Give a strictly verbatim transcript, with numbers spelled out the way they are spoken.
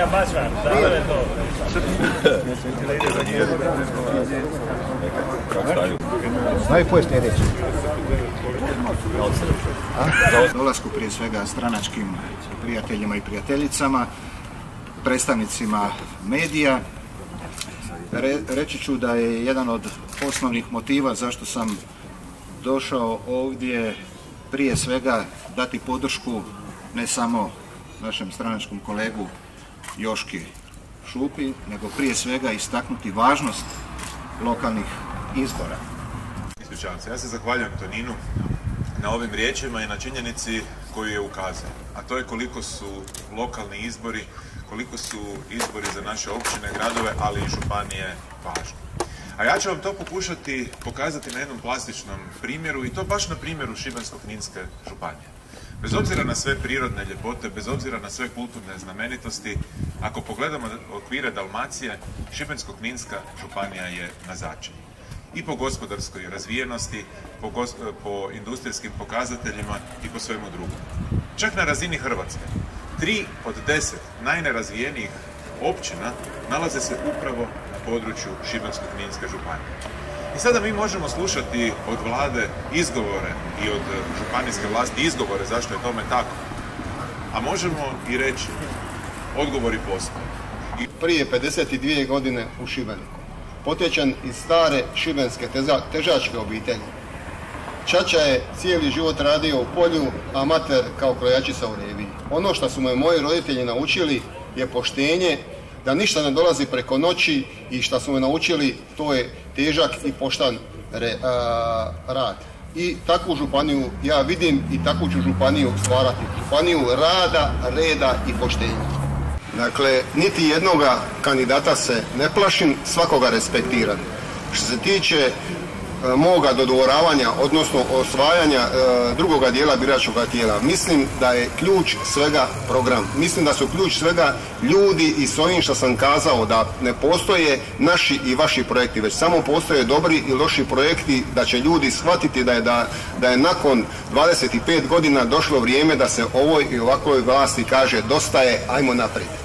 Medija bačva, da je to. Znaju ko je sljedeći? Dolasku prije svega stranačkim prijateljima i prijateljicama, predstavnicima medija. Re, reći ću da je jedan od osnovnih motiva zašto sam došao ovdje prije svega dati podršku ne samo našem stranačkom kolegu Joški Šupi, nego prije svega istaknuti važnost lokalnih izbora. Ispričavam se, ja se zahvaljujem Toninu na ovim riječima i na činjenici koju je ukazao, a to je koliko su lokalni izbori, koliko su izbori za naše općine, gradove, ali i županije važni. A ja ću vam to pokušati pokazati na jednom plastičnom primjeru i to baš na primjeru Šibensko-kninske Županije. Bez obzira na sve prirodne ljepote, bez obzira na sve kulturne znamenitosti, ako pogledamo okvire Dalmacije, Šibensko-kninska Županija je na začelju. I po gospodarskoj razvijenosti, po, gos po industrijskim pokazateljima i po svemu drugom. Čak na razini Hrvatske. Tri od deset najnerazvijenijih općina nalaze se upravo na području Šibensko-kninske Županije. I sada mi možemo slušati od vlade izgovore i od županijske vlasti izgovore zašto je tome tako. A možemo i reći, odgovori postoje. I prije pedeset dvije godine u Šibeniku, potječan iz stare šibenske težačke obitelji. Čača je cijeli život radio u polju, a mater kao krojačica u reviji. Ono što su me moji roditelji naučili je poštenje, da ništa ne dolazi preko noći i što su me naučili to je težak i poštan re, a, rad. I takvu županiju ja vidim i takvu ću županiju stvarati. Županiju rada, reda i poštenja. Dakle, niti jednoga kandidata se ne plašim, svakoga respektiram. Što se tiče moga dodvoravanja, odnosno osvajanja e, drugoga dijela biračkoga tijela. Mislim da je ključ svega program. Mislim da su ključ svega ljudi i s ovim što sam kazao da ne postoje naši i vaši projekti, već samo postoje dobri i loši projekti, da će ljudi shvatiti da je, da, da je nakon dvadeset pet godina došlo vrijeme da se ovoj i ovakvoj vlasti kaže dosta je, ajmo naprijed.